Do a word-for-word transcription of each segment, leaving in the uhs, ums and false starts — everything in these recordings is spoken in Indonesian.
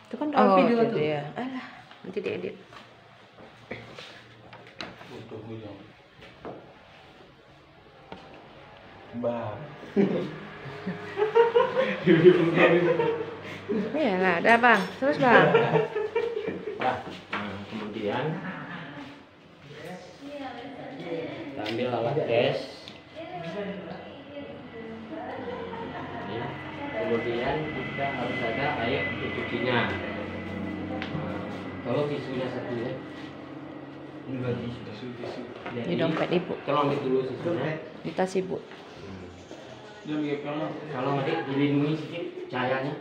Itu kan Oh, video gitu tuh. ya. Alah, nanti diedit. Untuk bujang. Bah. Iya lah, ada bang. Terus bang. Nah, nah, kemudian kita ambil alat tes. Ini. Kemudian kita harus ada air untuk cucinya. Nah, kalau tisunya satu ya. Enggak tisu, tisu, tisu. Di dompet ibu. Tolong ambil dulu tisunya. Di tas ibu. Dia pakai kamu. Kalau adik dilindungi sedikit cahayanya.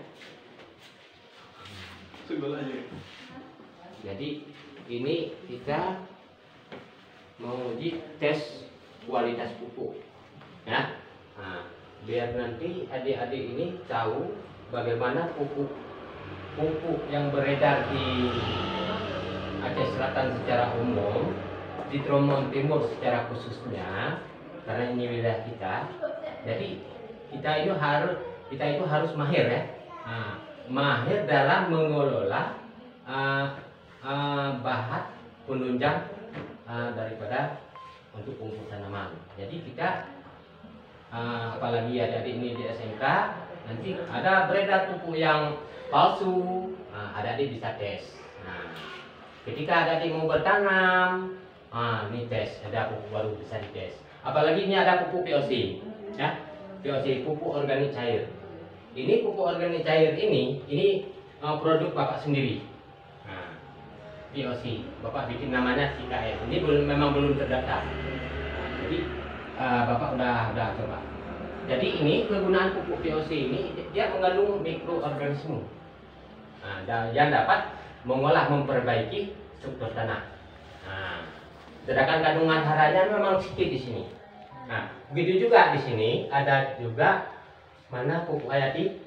Sebelah aja. Jadi ini kita mau uji tes kualitas pupuk, ya. Nah, biar nanti adik-adik ini tahu bagaimana pupuk pupuk yang beredar di Aceh Selatan secara umum, di Tromon Timur secara khususnya, karena ini wilayah kita. Jadi kita itu harus kita itu harus mahir ya, nah, mahir dalam mengelola uh, uh, bahan penunjang uh, daripada untuk pupuk tanaman. Jadi kita uh, apalagi ada di ini di S M K, nanti ada beredar pupuk yang palsu, nah, adik-adik bisa tes. Nah, ketika adik-adik mau bertanam, nah, ini tes, ada pupuk baru bisa dites. Apalagi ini ada pupuk P O C, ya, P O C, pupuk organik cair. Ini pupuk organik cair ini, ini uh, produk bapak sendiri. Nah, P O C, bapak bikin namanya C K M. Ini belum memang belum terdaftar. Nah, jadi uh, bapak udah udah coba. Jadi ini kegunaan pupuk P O C ini dia mengandung mikroorganisme. Nah, yang dapat mengolah memperbaiki struktur tanah. Nah, sedangkan kandungan haranya memang sedikit di sini. Nah, begitu juga di sini ada juga mana pupuk hayati.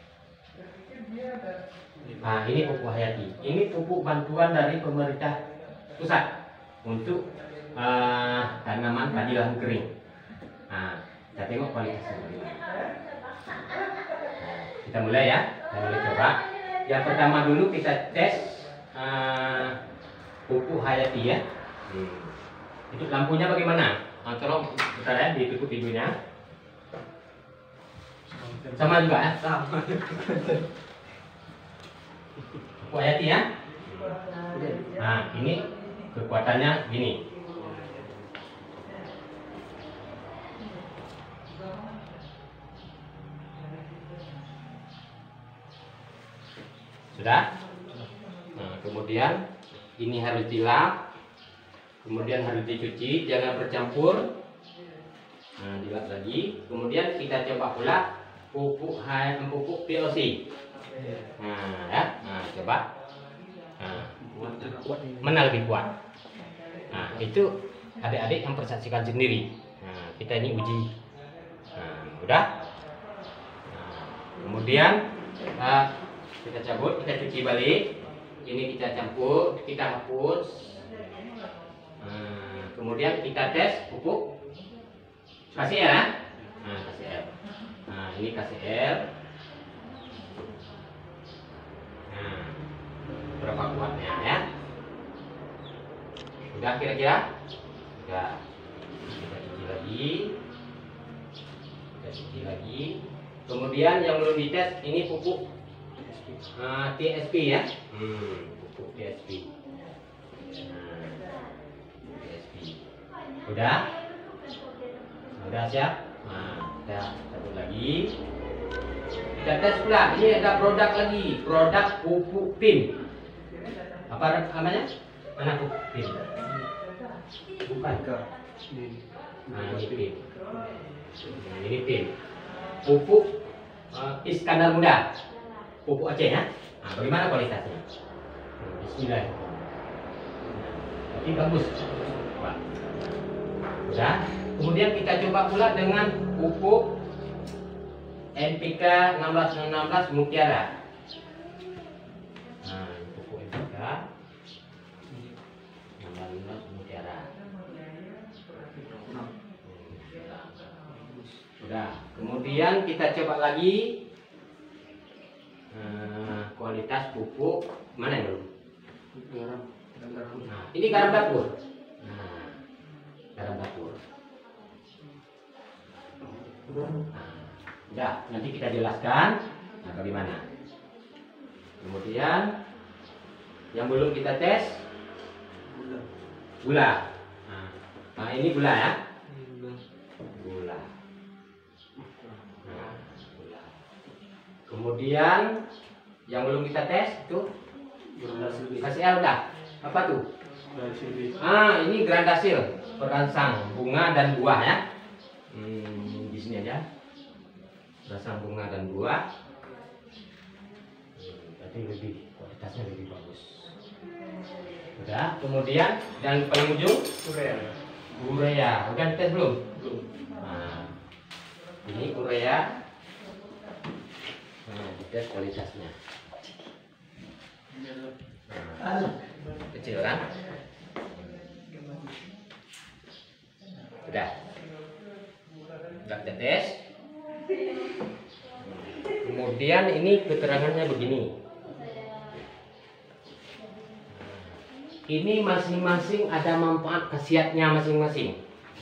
Nah, ini pupuk hayati. Ini pupuk bantuan dari pemerintah pusat untuk uh, tanaman padi lahan kering. Nah, kita tengok kualitasnya. Nah, kita mulai ya, kita mulai coba. Yang pertama dulu kita tes uh, pupuk hayati ya. Hmm. Itu lampunya bagaimana? Nah, tolong bentar ya, ditutup pintunya. Sama juga ya? Sama. Pupuk hayati ya. Nah, ini kekuatannya gini. Sudah? Nah, kemudian ini harus dilap. Kemudian harus dicuci, jangan bercampur. Nah, dilap lagi. Kemudian kita coba pula pupuk pupuk P O C. Nah, ya. Nah, coba. Nah, mana lebih kuat? Nah, itu adik-adik yang persaksikan sendiri. Nah, kita ini uji. Nah, udah. Nah, kemudian uh, kita cabut, kita cuci balik. Ini kita campur, kita hapus. Nah, kemudian kita tes pupuk kasih R, nah kasih R. Nah, ini kasih R. Nah, berapa kuatnya ya? Sudah kira-kira? Sudah. Kita cuci lagi. Kita cuci lagi. Kemudian yang belum dites ini pupuk uh, T S P ya. Hmm, pupuk T S P. Udah? Udah siap? Nah, kita cabut lagi. Kita tes pula. Ini ada produk lagi, produk pupuk P I M. Apa namanya? Mana pupuk P I M? Bukan. Nah, ini P I M. Nah, ini P I M. Pupuk uh, Iskandar Muda. Pupuk Aceh ya. Nah, bagaimana kualitasnya? Bismillah. Nah, tapi bagus. Sudah. Kemudian kita coba pula dengan pupuk N P K enam belas enam belas Mutiara. Nah, pupuk N P K enam belas enam belas Mutiara. Sudah. Kemudian kita coba lagi nah, kualitas pupuk ini garam dapur. Nah, garam dapur. Nah, udah, nanti kita jelaskan nah, bagaimana. Kemudian yang belum kita tes Gula. gula. Nah, nah ini gula ya. Gula. Gula. Nah, gula. Kemudian yang belum kita tes itu kasih L udah. Apa tuh? Ah, ini grandasil, perangsang bunga dan buah ya. Hmm, di sini aja. Perangsang bunga dan buah. Hmm, berarti lebih kualitasnya lebih bagus. Udah, kemudian yang paling ujung Urea. urea. Udah tes belum? Belum. Nah, ini urea. Nah, dites kualitasnya. Nah, kecil kan? Udah. Udah kita tes. Kemudian ini keterangannya begini. Ini masing-masing ada manfaat khasiatnya masing-masing.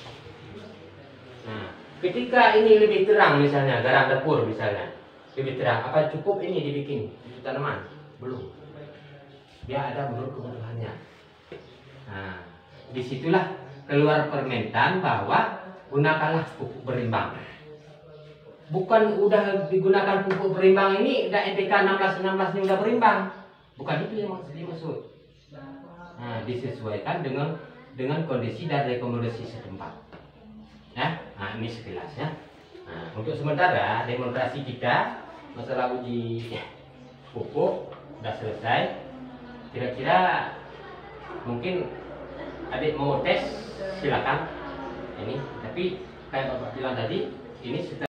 Nah, ketika ini lebih terang misalnya garam dapur misalnya lebih terang, apa cukup ini dibikin untuk tanaman? Belum. Dia ada menurut kebutuhannya. Nah, disitulah keluar permentan bahwa gunakanlah pupuk berimbang. Bukan udah digunakan pupuk berimbang ini udah N P K enam belas enam belas ini udah berimbang. Bukan itu yang dimaksud. Nah, disesuaikan dengan dengan kondisi dan rekomendasi setempat. Ya, nah ini sekilas ya. Nah, untuk sementara demonstrasi kita masalah uji pupuk sudah selesai. Kira-kira mungkin adik mau tes silakan ini. Tapi kayak Bapak bilang tadi ini